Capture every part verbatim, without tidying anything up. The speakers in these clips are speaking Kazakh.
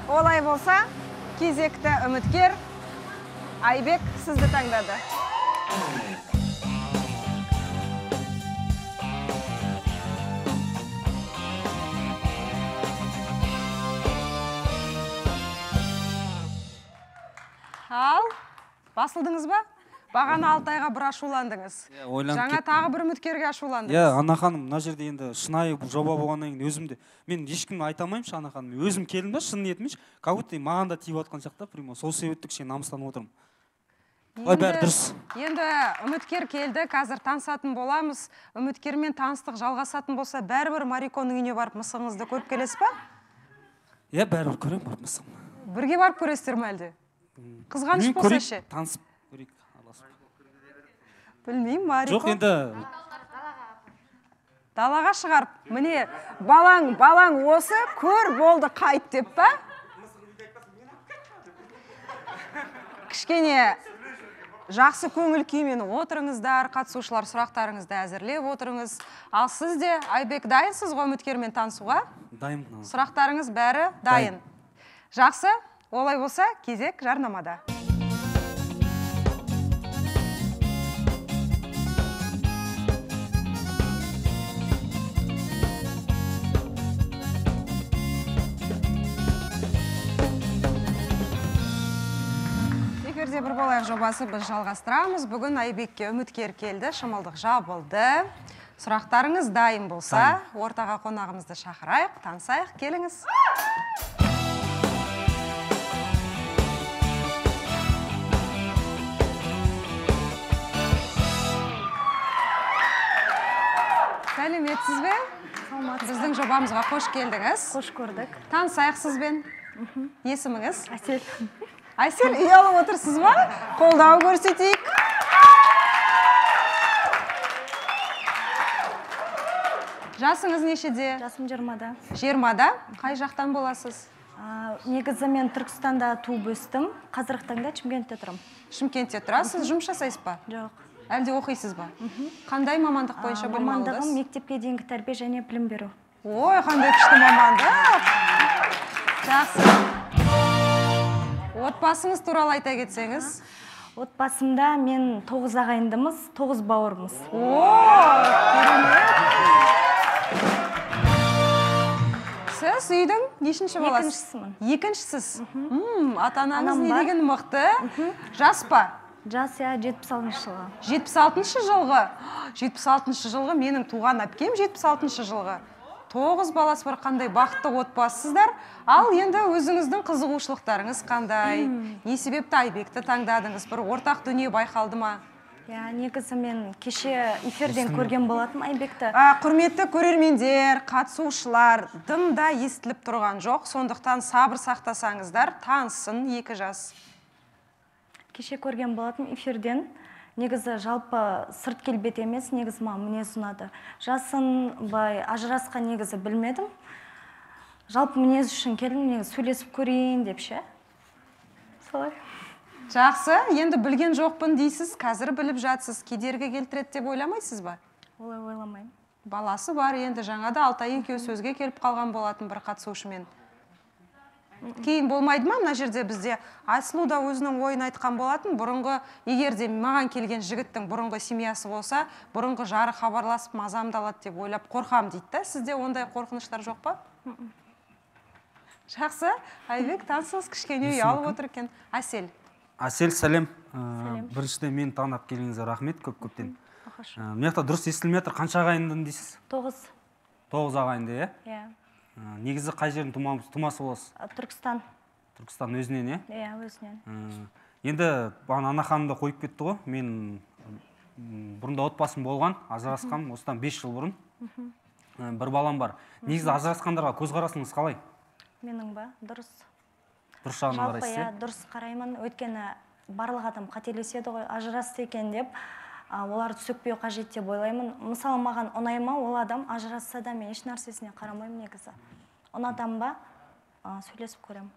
Олай болса, кезекті үміткер Айбек сізді таңдады. Ал, басылдыңыз ба? Бағана Алтайға бір ашуландыңыз. Жаңа тағы бір үміткерге ашуландыңыз. Иә, Ана ханым, мына жерде енді шынайы жоба болғаннан кейін өзімде, мен ешкімге айта алмаймыншы, Ана ханым, өзім келдім ба, шын ниетімше, как будто маған да тиіп жатқан сияқты, прямо сол себепті кішкене намыстанып отырмын. Ой, бәрі дұрыс. Енді үміткер келді, қазір танысатын боламыз. Үміткермен таныстық жалғасатын болса, бәрібір Мариконың үйіне барып мысығыңызды көріп келесіз ба? Иә, бәрібір көремін барып мысығым. Бірге барып көресіздер ме әлде? Қызғаныш болса ше? Танысып көрейік. Білмеймін, Марико. Жоқ, енді далаға шығарып, міне, балаң, балаң осы, көр болды қайт деп па? Кішкене жақсы көңіл күймен отырыңыздар, қатысушылар сұрақтарыңызды әзірлеп отырыңыз. Ал сіз де, Айбек, дайынсыз ғой үміткермен танысуға? Дайынмын. Сұрақтарыңыз бәрі дайын. Жақсы, олай болса, кезек жарнамада. Эфирде бір болайық жобасы біз жалғастырамыз. Бүгін Айбекке үміткер келді, шымылдық жабылды. Сұрақтарыңыз дайын болса, ортаға қонағымызды шақырайық, танысайық, келіңіз. Сәлеметсіз бе? Біздің жобамызға қош келдіңіз. Қош көрдік. Танысайық сізбен. Есіміңіз? Әсел. Әсел, үй алып отырсыз ба? Қолдау көрсетейік. Жасыңыз нешеде? Жасым жиырмада. Жиырмада? Қай жақтан боласыз? Негізі мен Түркістанда туып өстім. Қазіргі таңда Шымкентте тұрам. Шымкентте тұрасыз, жұмыс жасайсыз ба? Жоқ. Әлде оқисыз ба? Қандай мамандық бойынша білім алдыңыз? Мамандығым мектепке дейінгі тәрбие және білім беру. Ой, қандай күшті мамандық. Жақсы. Отбасыңыз туралы айта кетсеңіз? Отбасымда мен тоғыз ағайындымыз, тоғыз бауырмыз. Ой, керемет. Сіз үйдің нешінші боласыз? Екіншісімін. Екіншісіз? Ата-анаңыз не деген мықты? Жас па? Жас, я жетпіс алтыншы жылғы. жетпіс алтыншы жылғы? жетпіс алтыншы жылғы менің туған әпкем жетпіс алтыншы жылғы. Тоғыз баласы бар, қандай бақытты отбасысыздар. Ал енді өзіңіздің қызығушылықтарыңыз қандай? Не себепті Айбекті таңдадыңыз? Бір ортақ дүние байқалды ма? Я, негізі мен кеше эфирден көрген болатым Айбекті. Құрметті көрермендер, қатысушылар, дымда естіліп тұрған жоқ. Сондықтан сабыр сақтасаңыздар, танысын екі жас. Кеше көрген болатым эфирден. Негізі жалпы сырт келбет емес, негізі маған мінез ұнады. Жасын бай ажырасқан негізі білмедім. Жалпы мінез үшін келдім, негізі сөйлесіп көрейін деп ше. Солай. Жақсы, енді білген жоқпын дейсіз, қазір біліп жатсыз, кедергі келтіреді деп ойламайсыз ба? Олай ойламайым. Баласы бар, енді жаңада Алтай екеуі сөзге келіп қалған болатын бір қатысушымен. Кейін болмайды ма, мына жерде бізде Айсұлу да өзінің ойын айтқан болатын. Бұрынғы, егер де маған келген жігіттің бұрынғы семьясы болса, бұрынғы жары хабарласып мазамды алады деп ойлап қорқам дейді. Сізде ондай қорқыныштар жоқ па? Жақсы, Айбек, танысыңыз, кішкене үй алып отыр екен. Әсел. Әсел, сәлем. Біріншіден мені таңдап келгеніңізге рахмет көп-көптен. Мені дұрыс естілмей жатыр, қанша ағайындың дейсіз? Тоғыз. Тоғыз ағайынды, е? Иә. Негізі қай жердің тумасы боласыз? Түркістан. Түркістан өзінен, е? Иә, өзінен. Енді Ана ханымды қойып кетті ғой. Мен бұрында отбасым болған, ажырасқам, осыдан бес жыл бұрын. Бір балам бар. Негізі ажырасқандарға көзқарасыңыз қалай? Менің ба? Дұрыс. Дұрыс жағына қарайсыз, е? Жалпы, иә, дұрыс қараймын. Өйткені барлық адам қателеседі ғой, ажырасты екен деп, оларды сөкпеу қажет деп ойлаймын. Мысалы, маған ұнайма, ол адам ажырасса да мен еш нәрсесіне қарамаймын негізі. Ұнатам ба, сөйлесіп көремін.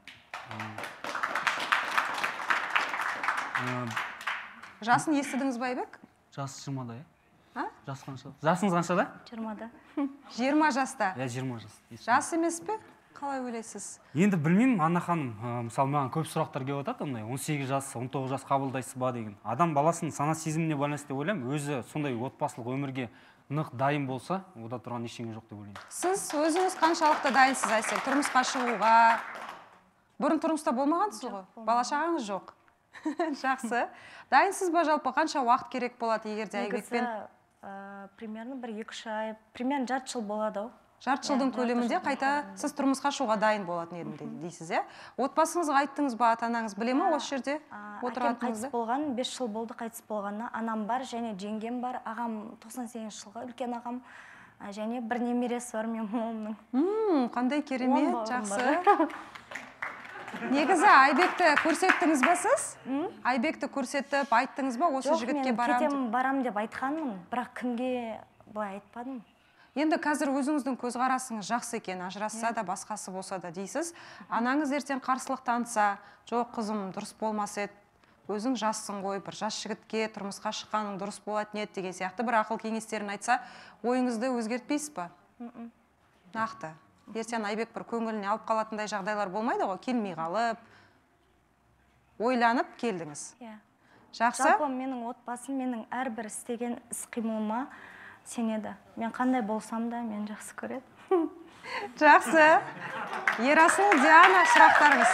Жасын естідіңіз ба, Айбек? Жасы жиырмада, е? Жас қанша? Жасыңыз қаншада? Жиырмада. Жиырма жаста? Иә, жиырма жас. Жас емес пе? қалай ойлайсыз? Енді білмеймін, Анна ханым, мысалы маған көп сұрақтар келіп жатады, ондай он сегіз жас, он тоғыз жас қабылдайсыз ба деген. Адам баласының сана сезіміне байланысты деп ойлаймын, өзі сондай отбасылық өмірге нық дайын болса, ода тұрған ештеңе жоқ деп ойлаймын. Сіз өзіңіз қаншалықты дайынсыз, Әсел, тұрмысқа шығуға? Бұрын тұрмыста болмағансыз ғой? Бала шағаңыз жоқ. Жақсы. Дайынсыз ба жалпы, қанша уақыт керек болады егерде Айбекпен? Примерно бір екі үш ай, примерно жарты жыл болады ау. Жарты жылдың көлемінде қайта сіз тұрмысқа шығуға дайын болатын едім дейсіз, иә? Отбасыңызға айттыңыз ба, ата-анаңыз біле ме осы жерде отыратыныңызды? Әкем қайтыс болған, бес жыл болды қайтыс болғанына. Анам бар және жеңгем бар, ағам тоқсан сегізінші жылғы үлкен ағам, және бір немересі бар менің момның. Қандай керемет, жақсы. Негізі Айбекті көрсеттіңіз ба сіз? Айбекті көрсетіп, айттыңыз ба осы жігітке барам деп? Жоқ, мен кетем барам деп айтқанмын, бірақ кімге былай айтпадым. Енді қазір өзіңіздің көзқарасыңыз жақсы екен, ажырасса да, басқасы болса да дейсіз. Анаңыз ертең қарсылық танытса, жоқ қызым дұрыс болмас еді, өзің жассың ғой, бір жас жігітке тұрмысқа шыққаның дұрыс болатын еді деген сияқты бір ақыл кеңестерін айтса, ойыңызды өзгертпейсіз ба? Нақты. Ертең Айбек бір көңіліне алып қалатындай жағдайлар болмайды ғой, келмей қалып, ойланып келдіңіз. Жақсы. Жалпы менің отбасым, менің әрбір істеген іс-қимылыма сенеді. Мен қандай болсам да, мен жақсы көреді. Жақсы. Ерасыл, Диана, сұрақтарыңыз.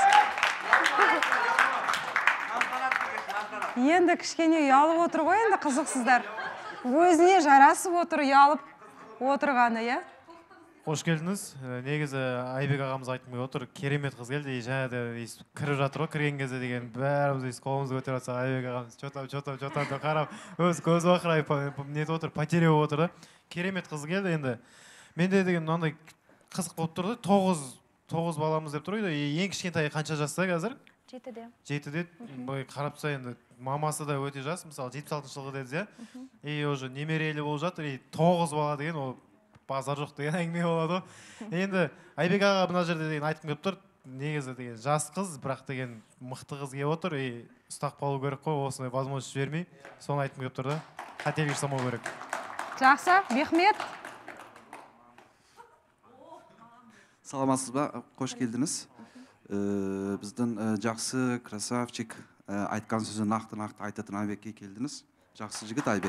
Енді кішкене ұялып отыр ғой, енді қызықсыздар. Өзіне жарасып отыр, ұялып отырғаны, иә? Қош келдіңіз. Негізі Айбек ағамыз айтмай отыр, керемет қыз келді. Жаңа да кіріп жатыр ғой, кірген кезде деген бәріміз қолымызды көтеріп жатса, Айбек ағамыз чотап, чотап, чотап деп қарап, өз көз бақырайып нетіп отыр, потеряп отыр да. Керемет қыз келді енді. Менде деген мынандай қызық болып тұрды. Тоғыз, тоғыз баламыз деп тұр ғой. Ең кішкентай қанша жаста қазір? Жетіде. Жетіде. Қарапса енді мамасы да өте жас, мысалы жетпіс алтыншы жылғы деді, иә. И уже немерелі болып жатыр. И тоғыз бала деген ол базар жоқ деген әңгіме болады ғой. Енді Айбек аға мына жерде деген айтқым келіп тұр. Негізі деген жас қыз, бірақ деген мықты қыз келіп отыр. И ұстап қалу керек қой, осындай возможность жібермей. Соны айтқым келіп тұр да. Қателік жасамау керек. Жақсы, Бехмет. Саламатсыз ба? Қош келдіңіз. Біздің жақсы красавчик айтқан сөзі нақты-нақты айтатын Айбекке келдіңіз. Жақсы жігіт Айбек.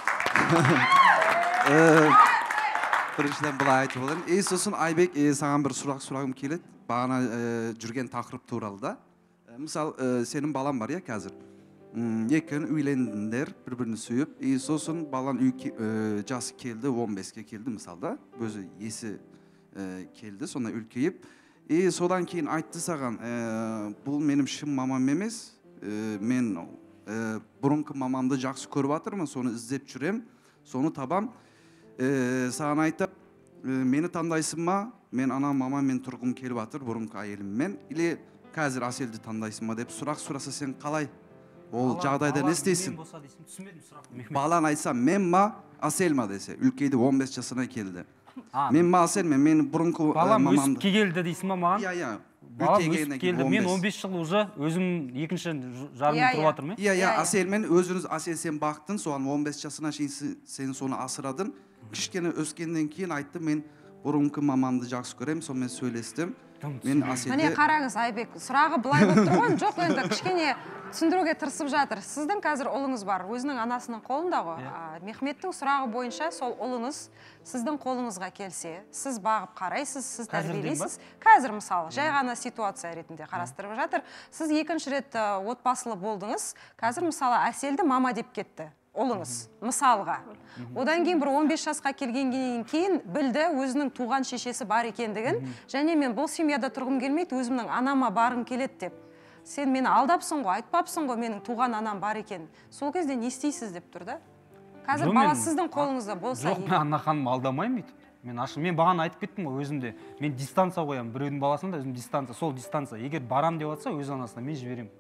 Біріншіден бұлай айтып олайын. И сосын Айбек, саған бір сұрақ сұрағым келеді. Бағана жүрген тақырып туралы да. Мысалы, сенің балан бар, иә, қазір. Екеуін үйлендіңдер, бір-бірін сүйіп. И сосын балан жасы келді, он беске келді, мысалы да. Өзі есі келді, сонда үлкейіп. И содан кейін айтты саған, бұл менің шын мамам емес. Мен бұрынғы мамамды жақсы көріп жатырмын, соны іздеп жүрем, соны табам. Саған айтып, мені таңдайсың ма? Мен анам мамамен тұрғым келіп жатыр, бұрынғы әйеліммен. Или қазір Аселді таңдайсың ма деп сұрақ сұраса, сен қалай? Ол жағдайда не істейсің? Балан айтса, мен ма, Асел ма десе, үлкейді он бес жасына келді. Мен ма, Асел ме, мен бұрынғы балам мамамды. Балам өсіп келді дейсің ма маған? Иә, иә. Балам өсіп келді, мен он бес жыл уже өзім екінші жарымын тұрып жатырмын. Иә, иә, Аселмен өзіңіз, Асел сен бақтың, соған он бес жасына шейін сен соны асырадың. Кішкене өскеннен кейін айтты, мен бұрынғы мамамды жақсы көрем, сонымен сөйлестім. Мен Аселде... Міне қараңыз, Айбек, сұрағы былай болып тұрған жоқ, енді кішкене түсіндіруге тырысып жатыр. Сіздің қазір ұлыңыз бар, өзінің анасының қолында ғой. Мехметтің сұрағы бойынша сол ұлыңыз сіздің қолыңызға келсе, сіз бағып қарайсыз, сіз тәрбиелейсіз. Қазір мысалы, жай ғана ситуация ретінде қарастырып жатыр. Сіз екінші рет отбасылы болдыңыз. Қазір мысалы Әселді мама деп кетті. Олыңыз, мысалға. Одан кейін бір он бес жасқа келгеннен кейін білді өзінің туған шешесі бар екендігін, және мен бұл семьяда тұрғым келмейді, өзімнің анама барғым келеді деп. Сен мені алдапсың ғой, айтпапсың ғой, менің туған анам бар екен. Сол кезде не істейсіз деп тұр да? Қазір бала сіздің қолыңызда болса... Жоқ, мен Анна ханым алдамаймын дейді. Мен ашын, мен бағана айтып кеттім ғой өзімде. Мен дистанция қоямын, біреудің баласында өзім дистанция, сол дистанция. Егер барам деп жатса, өз анасына мен жіберемін.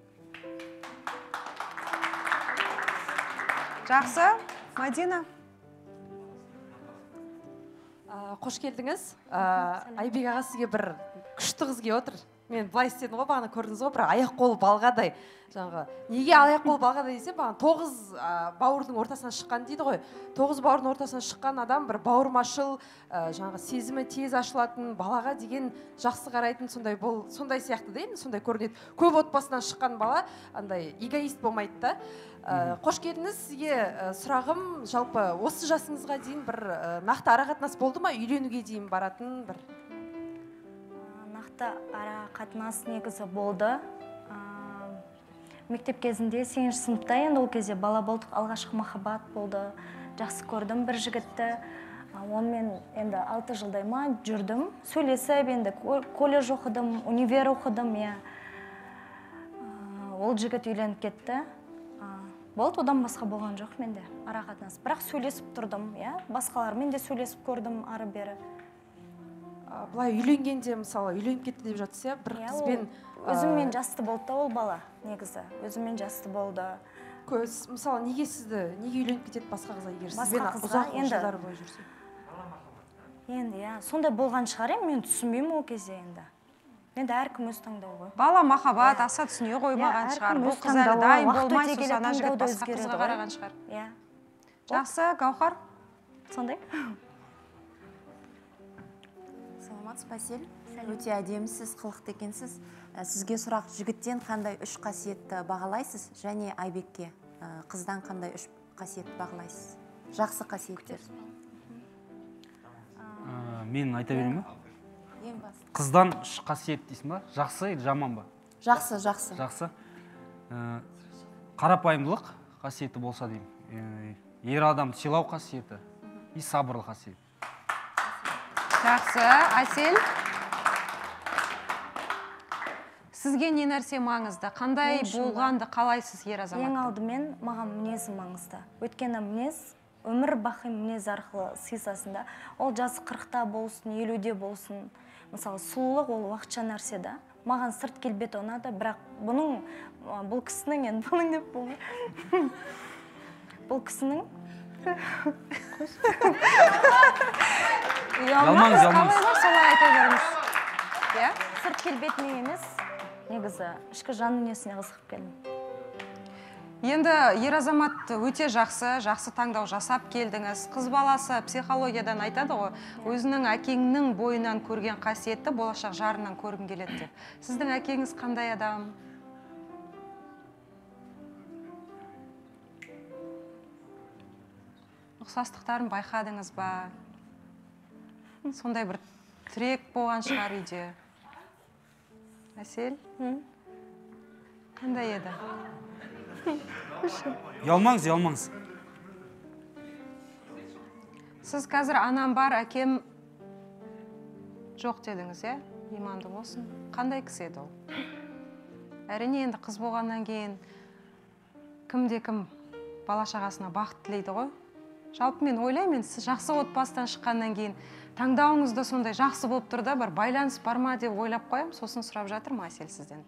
Жақсы, Мадина. Қош келдіңіз. Айбек аға сізге бір күшті қыз келіп отыр. мен былай істедім ғой, бағана көрдіңіз ғой, бірақ аяқ қолы балғадай. Жаңағы неге аяқ қолы балғадай десе, бағана тоғыз бауырдың ортасынан шыққан дейді ғой. Тоғыз бауырдың ортасынан шыққан адам бір бауырмашыл, жаңағы сезімі тез ашылатын, балаға деген жақсы қарайтын, сондай бол, сондай сияқты да, енді сондай көрінеді. Көп отбасынан шыққан бала андай эгоист болмайды да. Қош келдіңіз. Сізге сұрағым, жалпы осы жасыңызға дейін бір нақты арақатынас болды ма? Үйленуге дейін баратын бір? Нақты арақатынас негізі болды. Мектеп кезінде сегізінші сыныпта, енді ол кезде бала болдық, алғашқы махаббат болды. Жақсы көрдім бір жігітті. Онымен енді алты жылдай ма жүрдім. Сөйлесіп, енді колледж оқыдым, универ оқыдым. Ол жігіт үйленіп кетті. Болды, одан басқа болған жоқ менде арақатынас. Бірақ сөйлесіп тұрдым, басқалармен де сөйлесіп көрдім ары бері. Бұлай үйленгенде, мысалы, үйленіп кетті деп жатса, бір қызбен... Өзіммен жасты болды да ол бала, негізі. Өзіммен жасты болды. Көз, мысалы, неге сізді, неге үйленіп кетеді басқа қызға егер сізбен ұзақ жылдар бойы жүрсе? Енді, иә, сондай болған шығар, мен түсінбеймін ол кезде енді. Енді әркім өз таңдауы ғой. Бала махаббат аса түсіне қоймаған шығар. Бұл қыз әлі дайын болмай, сосын ана жігіт басқа қызға қараған шығар. Жақсы, Гаухар. Сондай. Саламатсыз, Пасель. Өте әдемісіз, қылықты екенсіз. Сізге сұрақ, жігіттен қандай үш қасиетті бағалайсыз, және Айбекке қыздан қандай үш қасиетті бағалайсыз? Жақсы қасиеттер. Мен айта берейін ба? Ең басты. Қыздан үш қасиет дейсің ба? Жақсы, жаман ба? Жақсы, жақсы. Жақсы. Қарапайымдылық қасиеті болса деймін. Ер адам сыйлау қасиеті и сабырлы қасиет. Жақсы, Асель. Сізге не нәрсе маңызды? Қандай болғанды қалайсыз ер азаматты? Ең алдымен маған мінезі маңызды. Өйткені мінез, өмір бақи мінез арқылы сыйсасында. Ол жасы қырықта болсын, елуде болсын. Мысалы, сұлулық ол уақытша нәрсе да. Маған сырт келбеті ұнады, бірақ бұның, бұл кісінің, енді бұның деп болмай. Бұл кісінің... Ялмаңыз, ялмаңыз. Солай айта беріңіз. Сырт келбетіне емес, негізі ішкі жан дүниесіне қызығып келдім. Енді ер азамат өте жақсы, жақсы таңдау жасап келдіңіз. Қыз баласы психологиядан айтады ғой, өзінің әкеңнің бойынан көрген қасиетті болашақ жарынан көргім келеді деп. Сіздің әкеңіз қандай адам? Ұқсастықтарын байқадыңыз ба? Сондай бір тірек болған шығар үйде. Әсел? Қандай еді? Ялмаңыз, ялмаңыз. Сіз қазір анам бар, әкем жоқ дедіңіз, е? Иманды болсын. Қандай кісі еді ол? Әрине енді қыз болғаннан кейін кімде кім бала шағасына бақыт тілейді ғой. Жалпы мен ойлаймын, сіз жақсы отбасыдан шыққаннан кейін таңдауыңызда сондай жақсы болып тұрда, бір байланыс бар ма деп ойлап қоям, сосын сұрап жатырмын Асель сізден.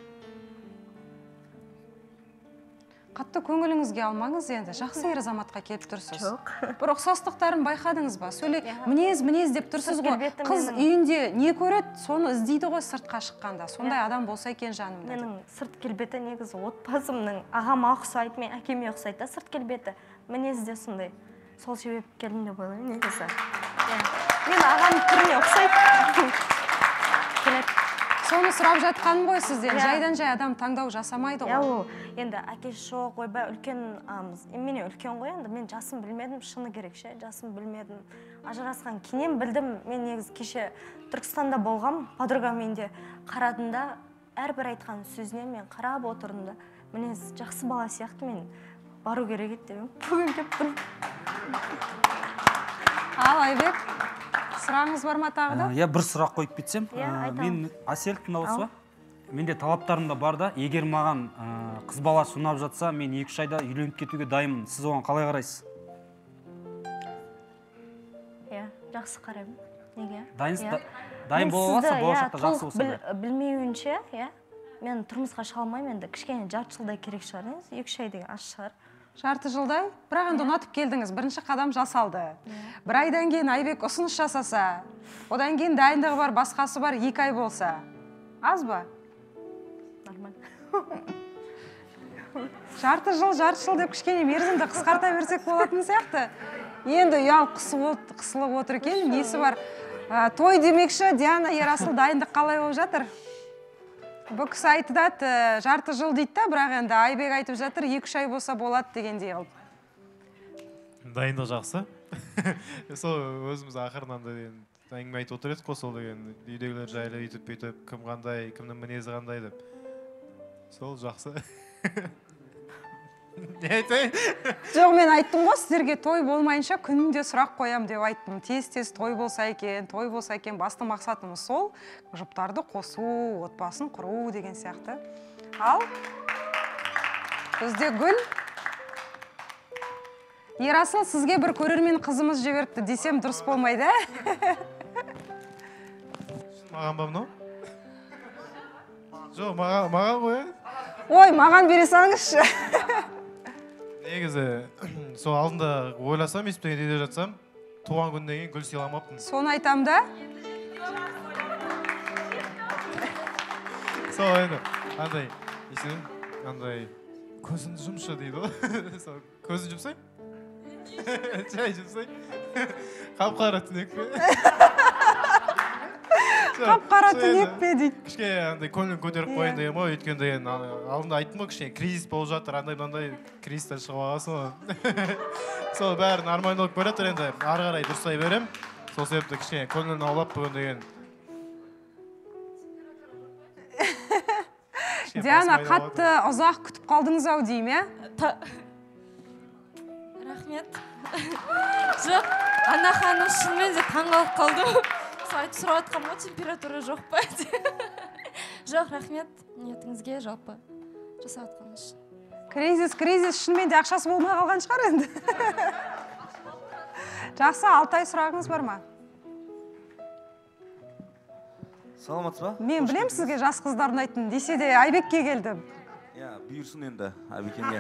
Қатты көңіліңізге алмаңыз енді, жақсы ер азаматқа келіп тұрсыз. Жоқ. Бір ұқсастықтарын байқадыңыз ба? Сөйле, мінез, мінез деп тұрсыз ғой. Қыз үйінде не көреді, соны іздейді ғой сыртқа шыққанда. Сондай адам болса екен жанымда. Менің сырт келбеті негізі отбасымның ағама ұқсайды, мен әкеме ұқсайды, сырт келбеті. Мінез де сондай. Сол себеп келдім деп ойлаймын негізі. Мен ағамның түріне ұқсайды. Соны сұрап жатқаным ғой сізден. Жайдан жай адам таңдау жасамайды ғой. Ол енді әкесі жоқ, ойбай үлкен, мен үлкен ғой енді, мен жасым білмедім, шыны керек ше, жасым білмедім. Ажырасқан кейіннен білдім, мен негізі кеше Түркістанда болғам, подругамен де қарадында, әрбір айтқан сөзіне мен қарап отырдым да, мінез жақсы бала сияқты мен бару керек еді деп. Бүгін кеп тұрмын. Ал Айбек, сұрағыңыз бар ма тағы да? Я бір сұрақ қойып кетсем, мен Асель тыңдап отырсыз ба? Менде талаптарым да бар да, егер маған қыз баласы ұнап жатса, мен екі үш айда үйленіп кетуге дайынмын. Сіз оған қалай қарайсыз? Иә, жақсы қараймын. Неге? Дайынсыз, дайын бола аласыз, болашақта жақсы болса да. Білмеуінше, мен тұрмысқа шыға алмаймын енді, кішкене жарты жылдай керек шығар, екі үш ай деген аз шығар. Жарты жылдай? Бірақ енді ұнатып келдіңіз, бірінші қадам жасалды. Бір айдан кейін Айбек ұсыныс жасаса, одан кейін дайындығы бар, басқасы бар, екі ай болса. Аз ба? Нормально. Жарты жыл, жарты жыл деп кішкене мерзімді қысқарта берсек болатын сияқты. Енді ұял қысылып отыр екен, несі бар? Той демекші, Диана, Ерасыл дайындық қалай болып жатыр? Бұл кісі айтыдат, жарты жыл дейді да, бірақ енді Айбек айтып жатыр, екі-үш ай болса болады дегендей қылып. Дайындық жақсы. Сол өзіміз ақырынан да әңгіме айтып отыр едік қой, сол деген үйдегілер жайлы үйтіп бүйтіп, кім қандай, кімнің мінезі қандай деп. Сол жақсы. Не айтайын? Жоқ, мен айттым ғой, сіздерге той болмайынша күнінде сұрақ қоям деп айттым. Тез-тез той болса екен, той болса екен, басты мақсатымыз сол, жұптарды қосу, отбасын құру деген сияқты. Ал бізде Гүл. Ерасыл, сізге бір көрермен қызымыз жіберіпті десем дұрыс болмайды, ә? Маған ба мынау? Жоқ, маған ғой. Ой, маған бере салыңызшы. Негізі, сол алдында ойласам, еспеген үйде жатсам, туған күннен кейін гүл сыйламаппын. Соны айтам да? Сол енді, андай, есің, андай, көзіңді жұмшы дейді ғой. Сол, көзін жұмсай? Жай жұмсай? Қап-қара түнек пе? Қап-қара түнек пе дейді. Кішке андай көңілін көтеріп қойын деген ғой, өйткені деген алдында айттым ғой, кішкене кризис болып жатыр, андай-мынандай кризистен шығып алғасын. Сол бәрі нормально болып көреді, енді ары қарай дұрыстай берем. Сол себепті кішкене көңілін аулап бүгін деген. Диана, қатты ұзақ күтіп қалдыңыз-ау дейм, ә? Рахмет. Жоқ, Ана ханым шынымен де таңғалып қалдым. Айтып сұрап атқам ғой, температура жоқ па? Жоқ, рахмет ниетіңізге жалпы жасап атқаныңыз үшін. Кризис, кризис, шынымен де ақшасы болмай қалған шығар енді. Жақсы, Алтай, сұрағыңыз бар ма? Саламатсыз ба? Мен білем сізге жас қыздар ұнайтын, десе де Айбекке келдім. Иә, бұйырсын енді Айбекеңе.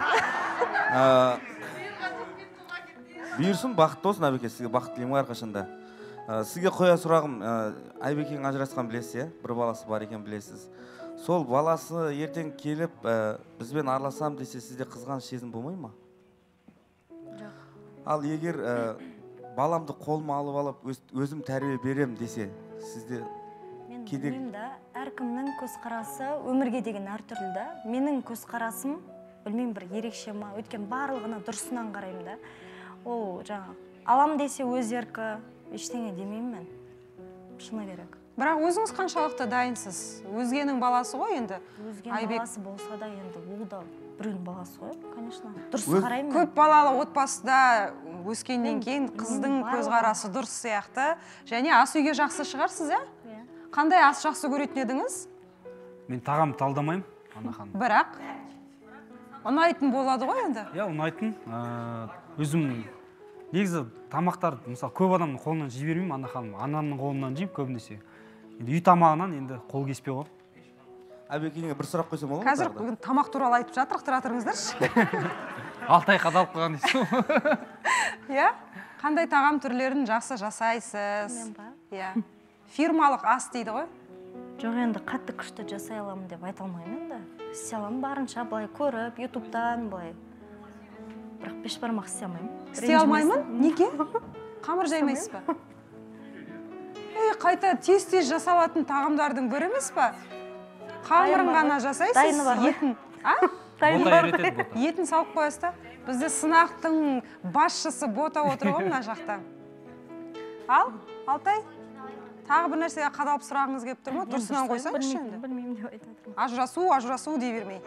Бұйырсын, бақытты болсын Айбеке, сізге бақыт тілеймін әрқашанда. Сізге қоя сұрағым, Айбекең ажырасқан білесіз, бір баласы бар екен білесіз. Сол баласы ертең келіп, бізбен араласам десе, сізде қызғаныш сезім болмай ма? Жоқ. Ал егер баламды қолыма алып алып, өзім тәрбие берем десе, сізде мен білмеймін да, әркімнің көзқарасы өмірге деген әртүрлі да. Менің көзқарасым, білмеймін, бір ерекше ма, өткен барлығына дұрысынан қараймын да. Ол жаңа алам десе өз еркі, ештеңе демеймін мен. Шыны керек. Бірақ өзіңіз қаншалықты дайынсыз? Өзгенің баласы ғой енді. Өзгенің баласы болса да енді ол да біреудің баласы ғой, конечно. Дұрыс қараймын. Көп балалы отбасыда өскеннен кейін қыздың көзқарасы дұрыс сияқты. Және ас үйге жақсы шығарсыз, ә? Қандай ас жақсы көретін едіңіз? Мен тағам талдамаймын, Ана ханым. Бірақ ұнайтын болады ғой енді? Иә, ұнайтын. Өзім негізі тамақтар, мысалы, көп адамның қолынан жібермеймін, Ана ханым. Анамның қолынан жеймін көбінесе. Үй тамағынан енді қол кеспе ғой. Айбекеңе бір сұрақ қойсам болады ма? Қазір бүгін тамақ туралы айтып жатырық, тұра тұрыңыздаршы. Алтай қадалып қалған дейсің. Иә? Қандай тағам түрлерін жақсы жасайсыз? Мен ба? Иә. Фирмалық ас дейді ғой. Жоқ, енді қатты күшті жасай аламын деп айта алмаймын енді. Істей аламын барынша, былай көріп, ютубтан былай. Бірақ бешбармақ істей алмаймын. Істей алмаймын? Неге? Қамыр жаймайсыз ба? Ей, қайта тез-тез жасалатын тағамдардың бірі емес па? Қамырын ғана жасайсыз, дайыны бар ғой. етін. А? Бота үйретеді, бота. Етін салып қоясыз да. Бізде сынақтың басшысы бота отыр ғой мына жақта. Ал, Алтай, тағы бір нәрсеге қадалып сұрағыңыз келіп тұр ма? Дұрысынан қойсаңызшы енді. Білмеймін деп айтатырмын. Ажырасу, ажырасу дей бермей.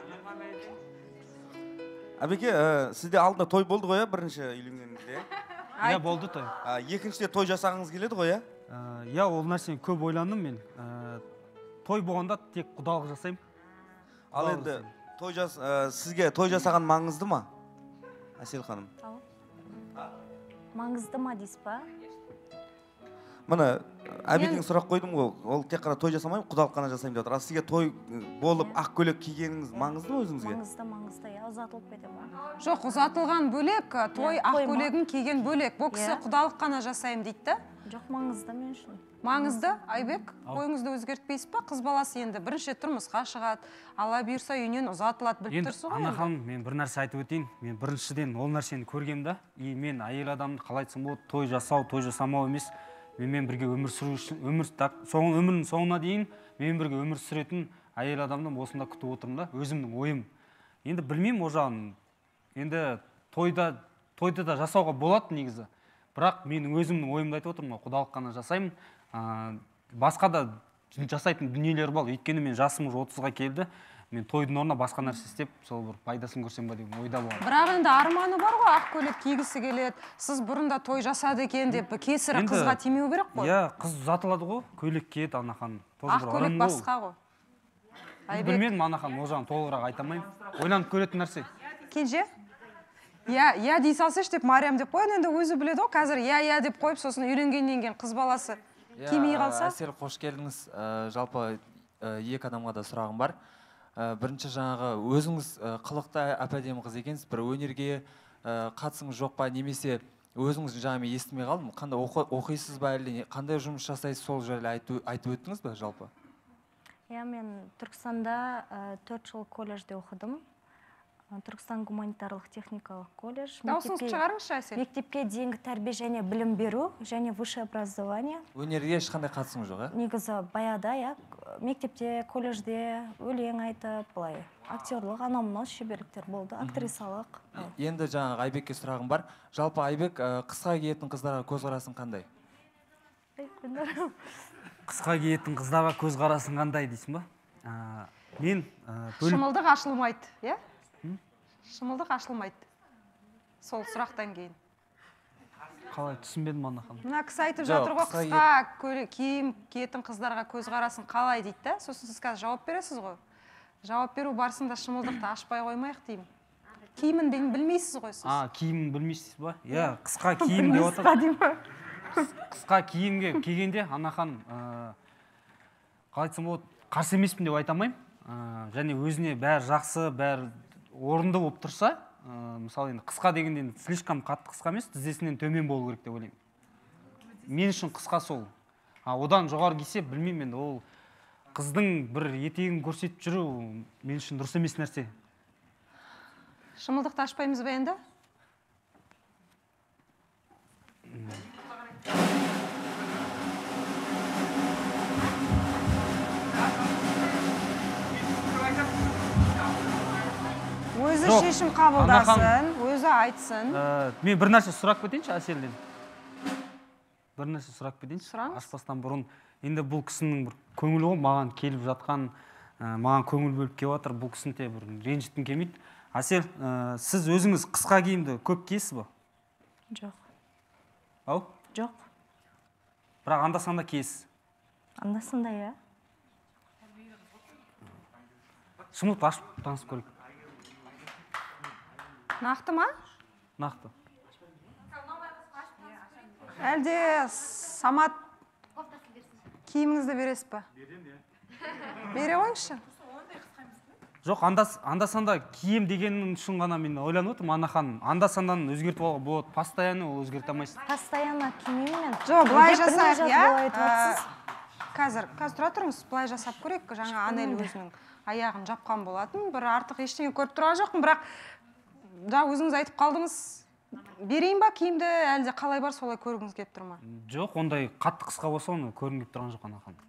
Әбеке, сізде алдында той болды ғой, бірінші үйленгеніңізде? Иә, болды той. Екіншіде той жасағыңыз келеді ғой, иә, ол нәрсені көп ойландым мен. Той болғанда тек құдалық жасаймын. Ал енді сізге той жасаған маңызды ма, Әсел ханым? Маңызды ма дейсіз ба? Мына Әбекең сұрақ қойдым ғой, ол тек қана той жасамаймын, құдалық қана жасаймын деп отыр. Ал сізге той болып ақ көйлек кигеніңіз маңызды ма өзіңізге? Маңызды, маңызды, иә. ұзатылып кете ма? Жоқ, ұзатылған бөлек, той ақ көйлегін киген бөлек. Бұл кісі құдалық қана жасаймын дейді да? Жоқ, маңызды мен үшін. Маңызды, Айбек, ойыңызды өзгертпейсіз ба? Қыз баласы енді бірінші тұрмысқа шығады, ала бұйырса үйінен ұзатылады, біліп тұрсыз ғой? Ана ханым, мен бір нәрсе айтып өтейін. Мен біріншіден ол нәрсені көргем да, и мен әйел адамды қалай айтсам болады, той жасау, той жасамау емес. Менімен бірге өмір сүру үшін, өмір соңын өмірінің соңына дейін менімен бірге өмір сүретін әйел адамды осында күтіп отырмын да, өзімнің ойым. Енді білмеймін о жағын. Енді тойда тойды да жасауға болады негізі. Бірақ менің өзімнің ойымды айтып отырмын, құдалық қана жасаймын. Басқа да жасайтын дүниелер бар. Өйткені мен жасым уже отызға келді. Мен тойдың орнына басқа нәрсе істеп, сол бір пайдасын көрсем ба деген ойда болған. Бірақ енді арманы бар ғой, ақ көйлек кигісі келеді. Сіз бұрында той жасады екен деп кесірі қызға тимеу керек қой. Иә, қыз ұзатылады ғой, көйлек киеді ана ханым. Ақ көйлек басқа ғой. Білмедім ана ханым, ол жағын толығырақ айта алмаймын. Ойланып көретін нәрсе. Кенже? Я, я дей салсайшы деп Мариям деп қойын, енді өзі біледі ғой, қазір я, я деп қойып, сосын үйленгеннен кейін қыз баласы кимей қалса. Әсел, қош келдіңіз. Жалпы екі адамға да сұрағым бар. Бірінші жаңағы өзіңіз қылықты әп-әдемі қыз екенсіз, бір өнерге қатысыңыз жоқ па, немесе өзіңіз жаңа мен естімей қалдым, қандай оқисыз ба әлде қандай жұмыс жасайсыз, сол жайлы айтып өттіңіз ба жалпы? Иә, мен Түркістанда төрт жыл колледжде оқыдым. Түркістан гуманитарлық техникалық колледж. Даусыңызды шығарыңызшы, Әсел. Мектепке дейінгі тәрбие және білім беру, және высшее образование. Өнерге ешқандай қатысыңыз жоқ, ә? Негізі баяда, иә, мектепте, колледжде өлең айтып, былай актерлық, анау-мынау шеберліктер болды, актрисалық. Енді жаңағы Айбекке сұрағым бар. Жалпы Айбек қысқа киетін қыздарға көзқарасын қандай? Қысқа киетін қыздарға көзқарасын қандай дейсің ба? Мен шымылдық ашылмайды, иә? Шымылдық ашылмайды. Сол сұрақтан кейін. Қалай түсінбедім ана ханым? Мына кісі айтып жатыр ғой, қысқа киім киетін қыздарға көзқарасын қалай дейді да? Сосын сіз қазір жауап бересіз ғой. Жауап беру барысында шымылдықты ашпай қоймайық деймін. Киімін білмейсіз ғой сіз. А, киімін білмейсіз ба? Иә, қысқа киім деп отыр. Қысқа киімге келгенде ана ханым, қалай айтсам болады, қарсы емеспін деп айта алмаймын. Және өзіне бәрі жақсы, бәрі орынды болып тұрса, мысалы енді қысқа дегенде слишком қатты қысқа емес, тізесінен төмен болу керек деп ойлаймын. Мен үшін қысқа сол. Одан жоғары кисе, білмеймін енді, ол қыздың бір етегін көрсетіп жүру мен үшін дұрыс емес нәрсе. Шымылдықты ашпаймыз ба енді? Өзі шешім қабылдасын, өзі айтсын. Мен бір нәрсе сұрап кетейінші Әселден. Бір нәрсе сұрап кетейінші. Сұраңыз. Ашпастан бұрын. Енді бұл кісінің бір көңілі ғой, маған келіп жатқан, маған көңіл бөліп келіп жатыр, бұл кісін де бір ренжіткім келмейді. Әсел, сіз өзіңіз қысқа киімді көп киесіз ба? Жоқ. Ау? Жоқ. Бірақ анда-санда киесіз? Анда-санда, иә. Шымылдықты ашып танысып көрейік. Нақты ма? Нақты. Әлде Самат киіміңізді бересіз ба? Бере қойыңызшы. Жоқ, анда-санда киім дегеннің үшін ғана мен ойланып отырмын, ана ханым. Анда-сандан өзгертіп алуға болады, постоянно ол өзгерте алмайсыз. Постоянно кимеймін мен. Жоқ, былай жасайық, иә? Қазір, қазір тұра тұрыңыз, былай жасап көрейік. Жаңа Анель өзінің аяғын жапқан болатын. Бір артық ештеңе көріп тұрған жоқпын, бірақ да өзіңіз айтып қалдыңыз. Берейін ба киімді, әлде қалай бар, солай көргіңіз келіп тұр ма? Жоқ, ондай қатты қысқа болса, оны көргім келіп тұрған жоқ ана ханым.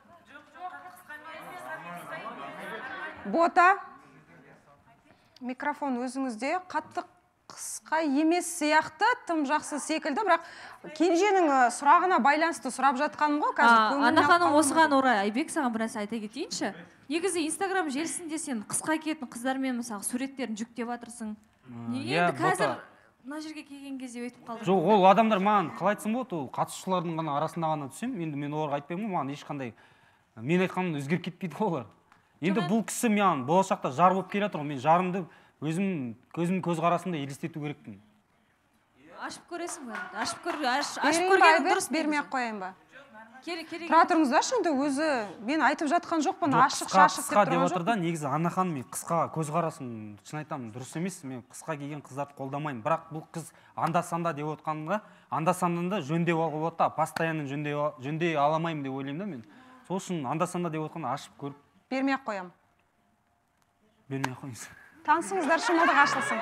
Бота, микрофон өзіңізде, қатты қысқа емес сияқты, тым жақсы секілді, бірақ Кенженің сұрағына байланысты сұрап жатқаным ғой, қазір көңіліне алып Ана ханым, осыған орай Айбек саған бір нәрсе айта кетейінші. Негізі Инстаграм желісінде сен қысқа киетін қыздармен мысалы суреттерін жүктеп жатырсың. Неге енді қазір мына жерге келген кезде өйтіп қалдың? Жоқ, ол адамдар маған қалай айтсам болады, ол қатысушылардың ғана арасында ғана түсем. Енді мен оларға айтпаймын, маған ешқандай мен айтқанымды өзгеріп кетпейді олар. Енді бұл кісі маған болашақта жар болып келе жатыр ғой, мен жарымды өзім көзім көзқарасымда елестету керекпін. Ашып көресің бе? Ашып көрген дұрыс бермей ақ қояйын ба? тұра тұрыңыздаршы, енді өзі мен айтып жатқан жоқпын, ашық шашық деп тұрған жоқ. Да, негізі Анна ханым, мен қысқа көзқарасын шын айтамын, дұрыс емес. Мен қысқа киген қыздарды қолдамаймын. Бірақ бұл қыз анда-санда деп отқанында, анда-санданда жөндеп алуға болады да, постоянно жөндей аламаймын деп ойлаймын да мен. Сол үшін анда-санда деп отқанда ашып көріп. Бермей-ақ қоямын. Бермей-ақ қойыңыз. Танысыңыздар, шымылдық ашылсын.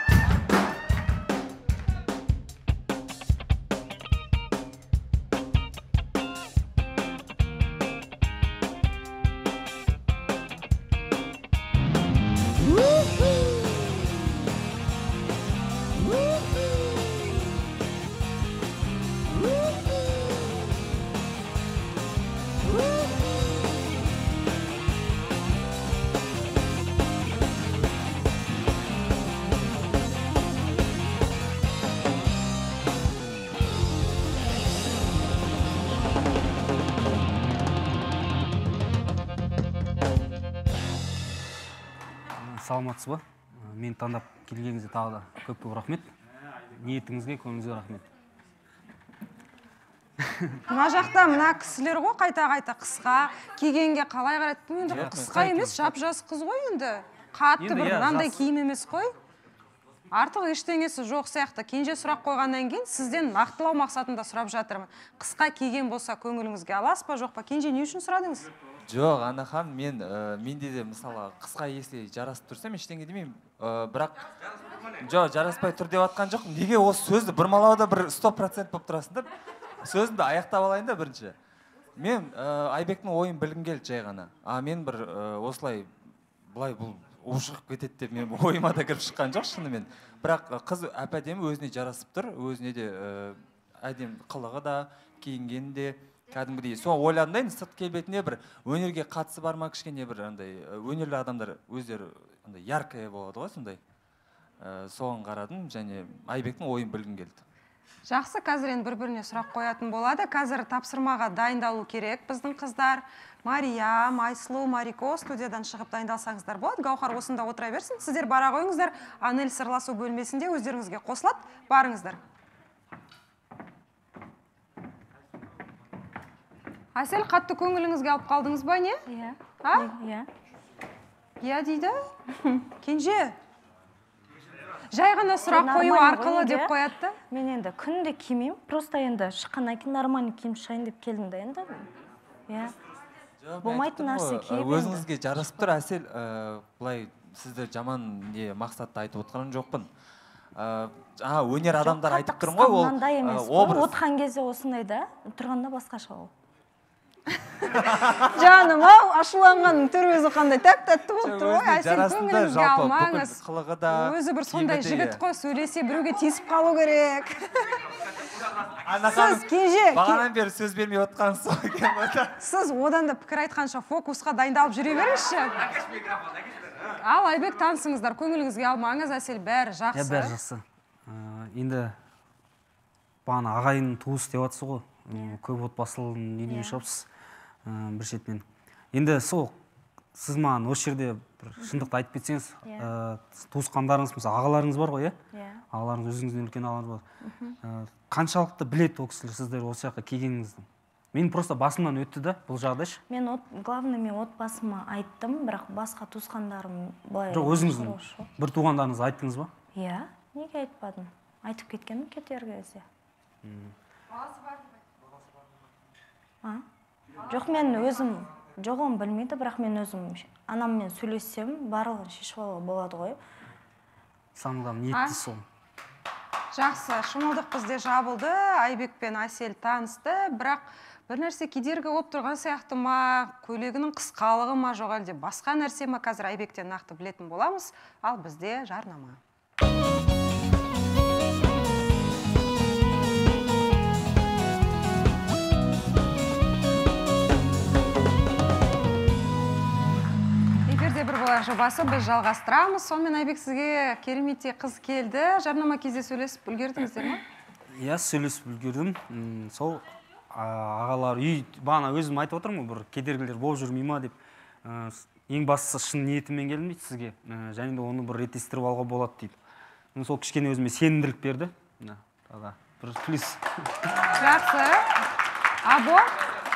Саламатсыз ба? Мені таңдап келгеніңізге тағы да көп-көп рахмет. Ниетіңізге, көңіліңізге рахмет. Мына жақта мына кісілер ғой, қайта-қайта қысқа кигенге қалай қарайды? Енді қысқа емес, жап-жас қыз ғой енді. Қатты бір мынандай киім емес қой. Артық ештеңесі жоқ сияқты. Кенже сұрақ қойғаннан кейін сізден нақтылау мақсатында сұрап жатырмын. Қысқа киген болса көңіліңізге аласыз ба, жоқ па? Кенже не үшін сұрадыңыз? Жоқ, Анна ханым, мен менде де мысалы қысқа если жарасып тұрсам ештеңе демеймін, бірақ жоқ, жараспай тұр деп жатқан жоқпын. Неге осы сөзді бұрмалауда бір сто процент болып тұрасыңдар? Сөзімді аяқтап алайын да бірінші. Мен Айбектің ойын білгім келді жай ғана. А мен бір осылай былай бұл ушығып кетеді деп мен ойыма да кіріп шыққан жоқ шынымен. Бірақ қыз әп-әдемі өзіне жарасып тұр, өзіне де әдемі қылығы да, киінгені де кәдімгідей. Сол ойладым да, сырт келбетінде бір өнерге қатысы бар ма, кішкене бір андай өнерлі адамдар өздері андай яркая болады ғой, сондай. Соған қарадым және Айбектің ойын білгім келді. Жақсы, қазір енді бір-біріне сұрақ қоятын болады. Қазір тапсырмаға дайындалу керек біздің қыздар. Мария, Айсұлу, Марико студиядан шығып дайындалсаңыздар болады. Гаухар осында отыра берсін. Сіздер бара қойыңыздар. Анель сырласу бөлмесінде өздеріңізге қосылады. Барыңыздар. Әсел, қатты көңіліңізге алып қалдыңыз ба, не? Иә. А? Иә. Иә дейді. Кенже. Жай ғана сұрақ қою арқылы деп қоятты. Мен енді күнде кимеймін, просто енді шыққаннан кейін нормальный киім шығайын деп келдім да енді. Иә. Болмайтын нәрсе киіп енді. Өзіңізге жарасып тұр, Әсел, былай сізді жаман не мақсатта айтып отырған жоқпын. Жаңа өнер адамдар айтып тұрмын ғой, ол мынандай емес қой, отқан кезде осындай да, тұрғанда басқаша ол. Жаным ау, ашуланғанның түрі өзі қандай тәп-тәтті болып тұр ғой. Әсел, көңіліңізге алмаңыз. Өзі бір сондай жігіт қой, сөйлесе біреуге тиісіп қалу керек. Сіз Кенже, бағанан бері сөз бермей отқансыз ғой екен ғой. Сіз одан да пікір айтқанша фокусқа дайындалып жүре беріңізші. Ал Айбек, танысыңыздар, көңіліңізге алмаңыз, Әсел, бәрі жақсы. Бәрі жақсы. Енді бағана ағайын туыс деп жатсыз ғой. Көп отбасылы неден шығыпсыз бір шетмен. Енді сол сіз маған осы жерде шындықты айтып кетсеңіз, туысқандарыңыз, мысалы ағаларыңыз бар ғой, иә? Ағаларыңыз, өзіңіздің үлкен ағаларыңыз бар. Қаншалықты біледі ол кісілер сіздер осы жаққа келгеніңізді? Мен просто басымнан өтті да бұл жағдайшы. Мен главный мен отбасыма айттым, бірақ басқа туысқандарым былай. Жоқ, өзіңіздің бір туғандарыңыз айттыңыз ба? Иә, неге айтпадым? Айтып кеткенмін кетер кезде. Жоқ, мен өзім жоғын білмейді, бірақ мен өзім анаммен сөйлессем, барлығын шешіп алуға болады ғой. Самылдам ниетті сол. Жақсы, шымылдық бізде жабылды, Айбек пен Әсел танысты, бірақ бір нәрсе кедергі болып тұрған сияқты ма, көйлегінің қысқалығы ма, жоқ әлде басқа нәрсе ма, қазір Айбектен нақты білетін боламыз, ал бізде жарнама. Бір болар жобасы біз жалғастырамыз. Сонымен Айбек, сізге кереметтей қыз келді. Жарнама кезде сөйлесіп үлгердіңіздер ме? Иә, сөйлесіп үлгердім. Сол ағалар үй, бағана өзім айтып отырмын, бір кедергілер болып жүрмей ма деп. Ең бастысы шын ниетімен келдім дейді сізге. Және де оны бір реттестіріп алуға болады дейді. Сол кішкене өзіме сенімділік берді. Бір плюс. Жақсы. Або?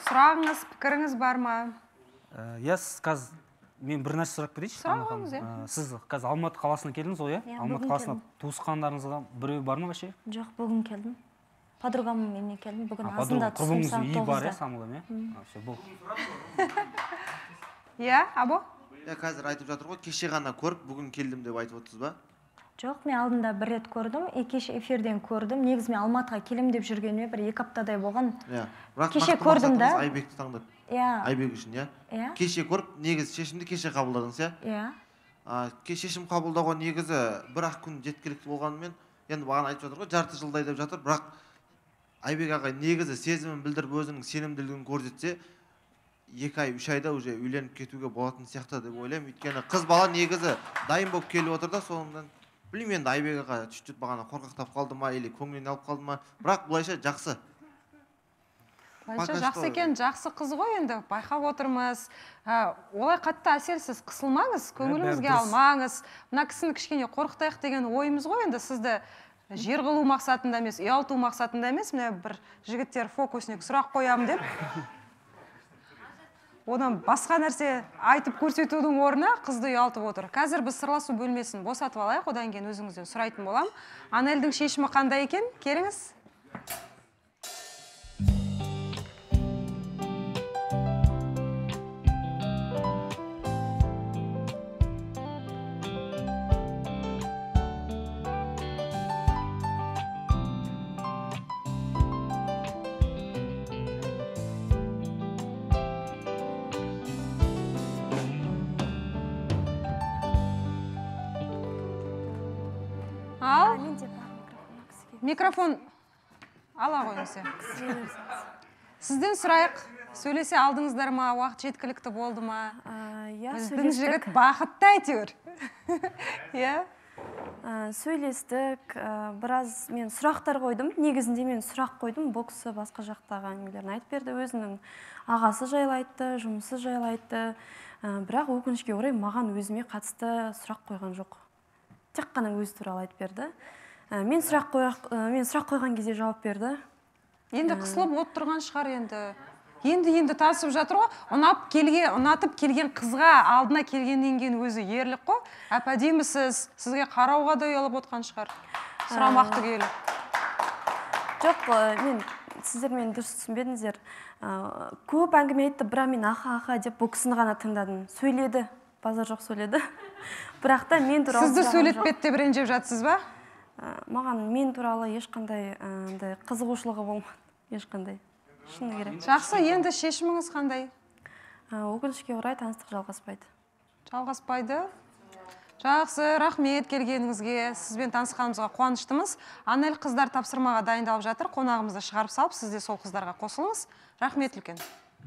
сұрағыңыз пікіріңіз бар ма? Иә, сіз қазір мен бір нәрсе сұрап кетейінші. Сұрағыңыз, иә. Сіз қазір Алматы қаласына келдіңіз ғой, иә? Алматы қаласына туысқандарыңызға біреу бар ма вообще? Жоқ, бүгін келдім. Подругамның үйіне келдім. Бүгін азында Подруга, түсім құрбыңыздың сағат үйі бар, тоғызда. иә, самылым, иә? Вообще бұл. Иә, Або? Иә, қазір айтып жатыр ғой, кеше ғана көріп, бүгін келдім деп айтып отырсыз ба? Жоқ, мен алдында бір рет көрдім, и кеше эфирден көрдім. Негізі мен Алматыға келем деп жүргеніме бір екі аптадай болған. Иә. Бірақ Кеше нақты көрдім да. мақсатыңыз Айбекті таңдап. Иә. Айбек үшін, иә? Иә. Кеше көріп, негізі шешімді кеше қабылдадыңыз, иә? Иә. А, шешім қабылдауға негізі бір-ақ күн жеткілікті болғанымен, енді бағана айтып жатыр ғой, жарты жылдай деп жатыр, бірақ Айбек ағай негізі сезімін білдіріп өзінің сенімділігін көрсетсе, екі ай, үш айда уже үйленіп кетуге болатын сияқты деп ойлаймын. Өйткені қыз бала негізі дайын болып келіп отыр да, соңынан білмеймін енді Айбек аға чуть-чуть бағана қорқақтап қалды ма или көңіліне алып қалды ма, бірақ былайша жақсы. Былайша жақсы екен, жақсы қыз ғой енді, байқап отырмыз. Олай қатты әсерсіз қысылмаңыз, көңіліңізге алмаңыз. Мына кісіні кішкене қорқытайық деген ойымыз ғой енді, сізді жер қылу мақсатында емес, ұялту мақсатында емес, міне бір жігіттер фокусник сұрақ қоямын деп. Одан басқа нәрсе айтып көрсетудің орнына қызды ұялтып отыр. Қазір біз сырласу бөлмесін босатып алайық, одан кейін өзіңізден сұрайтын болам. Анельдің шешімі қандай екен? Келіңіз. Ал, микрофон ала қойыңыз. Сізден сұрайық, сөйлесе алдыңыздар ма, уақыт жеткілікті болды ма? Біздің жігіт бақытты әйтеуір. Сөйлестік, біраз мен сұрақтар қойдым. Негізінде мен сұрақ қойдым, бұл кісі басқа жақтағы әңгімелерін айтып берді. Өзінің ағасы жайлы айтты, жұмысы жайлы айтты. Бірақ өкінішке орай маған өзіме қатысты сұрақ қойған жоқ. Тек қана өзі туралы айтып берді. Мен сұрақ қойған кезде жауап берді. Енді қысылып отырған шығар енді. Енді-енді тасып жатыр ғой. Ұнатып келген қызға алдына келгеннен кейін өзі ерлік қой. Әп-әдемісіз, сізге қарауға да ұялып отқан шығар. Сұрамақты келі. Жоқ, мен сіздер мені дұрыс түсінбедіңіздер. Көп әңгіме айтты, бірақ мен аха-аха деп бұл кісіні ғана тыңдадым. Сөйледі, базар жоқ сөйледі. Бірақ та мен туралы сізді сөйлетпеді деп ренжіп жатсыз ба? Маған мен туралы ешқандай қызығушылығы болмады, ешқандай. Шыны керек. Жақсы, енді шешіміңіз қандай? Өкінішке орай таныстық жалғаспайды. Жалғаспайды? Жақсы, рахмет келгеніңізге. Сізбен танысқанымызға қуаныштымыз. Анель қыздар тапсырмаға дайындалып жатыр. Қонағымызды шығарып салып, сіз де сол қыздарға қосылыңыз. Рахмет үлкен.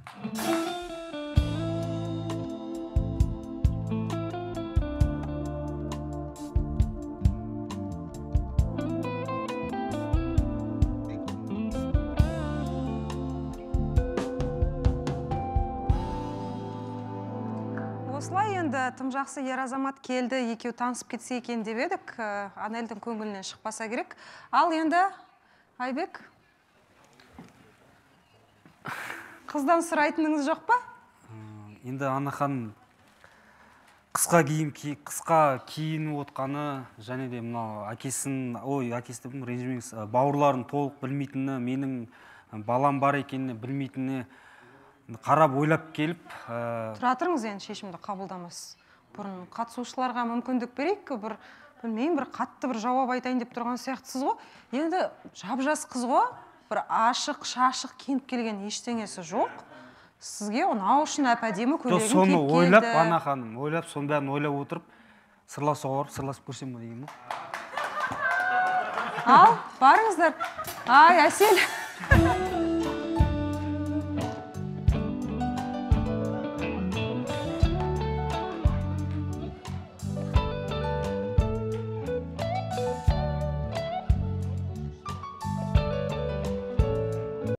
Осылай енді тым жақсы ер азамат келді, екеу танысып кетсе екен деп едік. Анельдің көңілінен шықпаса керек. Ал енді Айбек, қыздан сұрайтыныңыз жоқ па? Енді Ана ханым қысқа киім қысқа киініп отқаны, және де мынау әкесін, ой, әкесі деп ренжімеңіз, бауырларын толық білмейтіні, менің балам бар екеніне білмейтіні қарап ойлап келіп. Тұра тұрыңыз енді шешімді қабылдамас. Бұрын қатысушыларға мүмкіндік берейік, бір білмеймін, бір қатты бір жауап айтайын деп тұрған сияқтысыз ғой. Енді жап-жас қыз ғой, бір ашық, шашық киініп келген ештеңесі жоқ. Сізге ұнау үшін әп-әдемі көйлегін киіп келді. Соны ойлап, Ана ханым, ойлап, соның бәрін ойлап отырып, сырласуға барып, сырласып көрсем ба деген ба? Ал, барыңыздар. Ай, Әсел.